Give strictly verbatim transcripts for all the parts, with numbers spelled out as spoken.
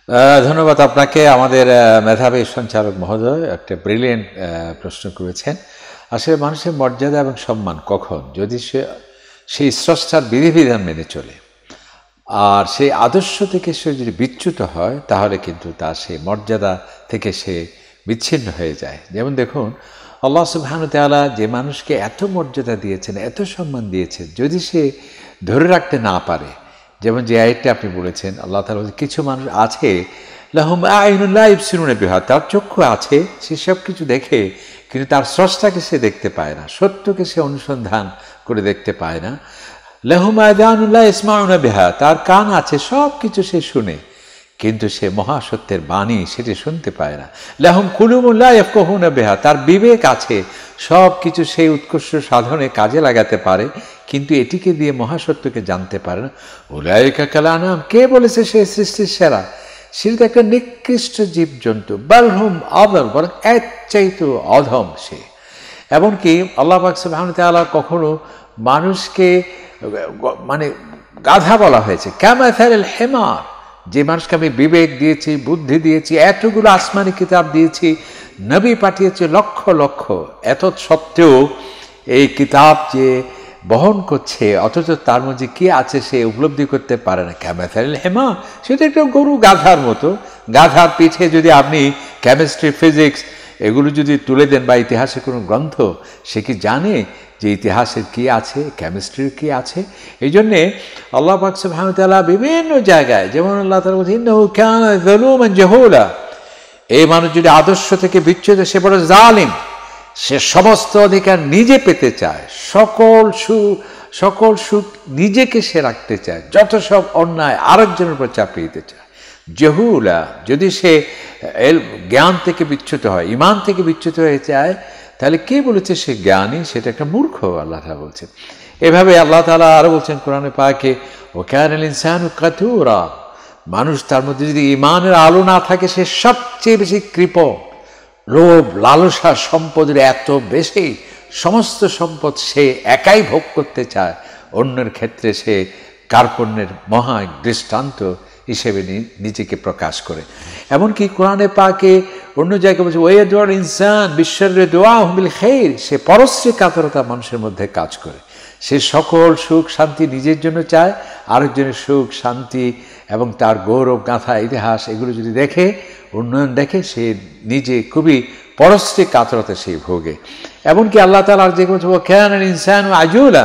ধন্যবাদ আপনাকে। আমাদের মেধাবী সঞ্চালক মহোদয় একটা ব্রিলিয়েন্ট প্রশ্ন করেছেন। আসলে মানুষের মর্যাদা এবং সম্মান কখন, যদি সে সেই স্রষ্টার বিধিবিধান মেনে চলে আর সেই আদর্শ থেকে সে যদি বিচ্যুত হয়, তাহলে কিন্তু তার সেই মর্যাদা থেকে সে বিচ্ছিন্ন হয়ে যায়। যেমন দেখুন, আল্লাহ সুবহানাহু ওয়া তাআলা যে মানুষকে এত মর্যাদা দিয়েছেন, এত সম্মান দিয়েছেন, যদি সে ধরে রাখতে না পারে, যেমন যে আয়াতটা আপনি বলেছেন, আল্লাহ তাআলা কিছু মানুষ আছে লাহুম আ'ইনুন লা ইবসিরুনা বিহা, তার চক্ষু আছে, সে সব কিছু দেখে, কিন্তু তার স্রষ্টাকে সে দেখতে পায় না, সত্যকে সে অনুসন্ধান করে দেখতে পায় না। লাহুম আযানুন লা ইসমাউনা বিহা, তার কান আছে, সব কিছু সে শুনে, কিন্তু সে মহাসত্যের বাণী সেটি শুনতে পায় না। লাহুম কুলুবুন লা ইয়াফকাহুনা বিহা, তার বিবেক আছে, সব কিছু সেই উৎকর্ষ সাধনে কাজে লাগাতে পারে, কিন্তু এটিকে দিয়ে মহাসত্যকে জানতে পারে না। উলাইকা কাল আনাম, কে বলেছে সে সৃষ্টির সেরা? সেটা তো একটা নিকৃষ্ট জীবজন্তু। বালহুম আদাল, বরং এর চাইতে অধম সে। এমনকি আল্লাহ পাক সুবহানাহু ওয়া তাআলা কখনো মানুষকে মানে গাধা বলা হয়েছে, কামাথালিল হিমার, যে মানুষকে আমি বিবেক দিয়েছি, বুদ্ধি দিয়েছি, এতগুলো আসমানি কিতাব দিয়েছি, নবী পাঠিয়েছে লক্ষ লক্ষ, এত সত্ত্বেও এই কিতাব যে বহন করছে, অথচ তার মধ্যে কি আছে সে উপলব্ধি করতে পারে না। কামাথালিল হিমার, সেটা একটা গরু গাধার মতো। গাধার পিঠে যদি আপনি কেমিস্ট্রি, ফিজিক্স এগুলো যদি তুলে দেন, বা ইতিহাসের কোনো গ্রন্থ, সে কি জানে যে ইতিহাসের কি আছে, কেমিস্ট্রির কি আছে? এই জন্যে আল্লাহ পাক সুবহানাহু ওয়া তাআলা বিভিন্ন জায়গায়, যেমন আল্লাহ তাআলা বলছেন ইন্নাহু কানা যালুমান জাহুলা, এই মানুষ যদি আদর্শ থেকে বিচ্যুত, সে বড় জালিম, সে সমস্ত অধিকার নিজে পেতে চায়, সকল সুখ সকল সুখ নিজেকে সে রাখতে চায়, যত সব অন্যায় আরেকজনের উপর চাপিয়ে দিতে চায়। জহুলা, যদি সে জ্ঞান থেকে বিচ্যুত হয়, ইমান থেকে বিচ্যুত হয়ে যায়, তাহলে কে বলেছে সে জ্ঞানী? সেটা একটা মূর্খ, আল্লাহ তাআলা বলছেন। এভাবে আল্লাহ তাআলা আরো বলছেন কোরআনে পাকে, ওয়া কানাল ইনসানু কাতুরা, মানুষ তার মধ্যে যদি ইমানের আলো না থাকে, সে সবচেয়ে বেশি কৃপণ। লোভ, লালসা, সম্পদের এত বেশি, সমস্ত সম্পদ সে একাই ভোগ করতে চায়, অন্যের ক্ষেত্রে সে কার্পণ্যের মহা দৃষ্টান্ত হিসেবে নিজেকে প্রকাশ করে। এমনকি কোরআনে পাকে অন্য জায়গায় বলছে, ওয়াইদুল ইনসান বিশাররি দুআহু বিল খাইর, সে পরশ্রী কাতরতা মানুষের মধ্যে কাজ করে। সে সকল সুখ শান্তি নিজের জন্য চায়, আরেকজনের সুখ শান্তি এবং তার গৌরব গাথা ইতিহাস এগুলো যদি দেখে, উন্নয়ন দেখে, সে নিজে খুবই পরশ্রী কাতরতা সেই ভোগে। এমনকি আল্লাহ তাআলা আর যে বলছে, ওয়া কানাল ইনসানু আজুলা,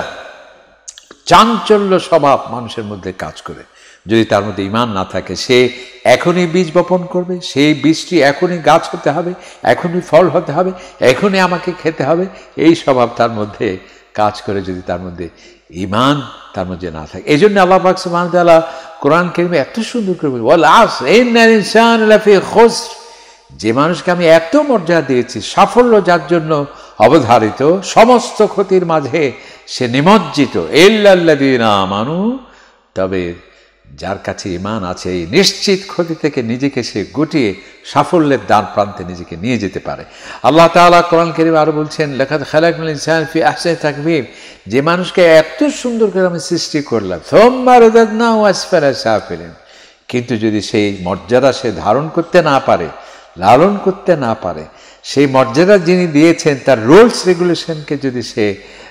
চাঞ্চল্য স্বভাব মানুষের মধ্যে কাজ করে। যদি তার মধ্যে ঈমান না থাকে, সে এখনই বীজ বপন করবে, সেই বীজটি এখনই গাছ হতে হবে, এখনই ফল হতে হবে, এখনই আমাকে খেতে হবে, এই স্বভাব তার মধ্যে কাজ করে, যদি তার মধ্যে ঈমান তার মধ্যে না থাকে। এই জন্য আল্লাহ পাক সুবহানাহু ওয়া তাআলা কোরআন কারীমে এত সুন্দর করে বলেন, ওয়াল আসর ইন্নাল ইনসানা লাফি খুসর, যে মানুষকে আমি এত মর্যাদা দিয়েছি, সাফল্য যার জন্য অবধারিত, সমস্ত ক্ষতির মাঝে সে নিমজ্জিত, ইল্লাল্লাযীনা আমানু, তবে যার কাছে ঈমান আছে, এই নিশ্চিত ক্ষতি থেকে নিজেকে সে গুটিয়ে সাফল্যের দ্বার প্রান্তে নিজেকে নিয়ে যেতে পারে। আল্লাহ তাআলা কোরআন কারীমে আরো বলছেন, লাকাদ খালাকনাল ইনসানা ফি আহসানি তাকওয়িম, যে মানুষকে এত সুন্দর করে আমি সৃষ্টি করলাম, সুম্মা রাদাদনাহু আসফালা সাফিলিন, কিন্তু যদি সেই মর্যাদা সে ধারণ করতে না পারে, লালন করতে না পারে, সেই মর্যাদা যিনি দিয়েছেন তার রুলস রেগুলেশনকে যদি সে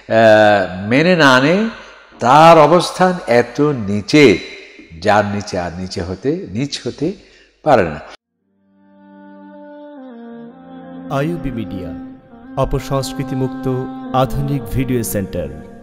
মেনে না আনে, তার অবস্থান এত নিচে, যার নিচে আর নিচে হতে নিচ হতে পারে না। আইইউবি মিডিয়া, অপসংস্কৃতি মুক্ত আধুনিক ভিডিও সেন্টার।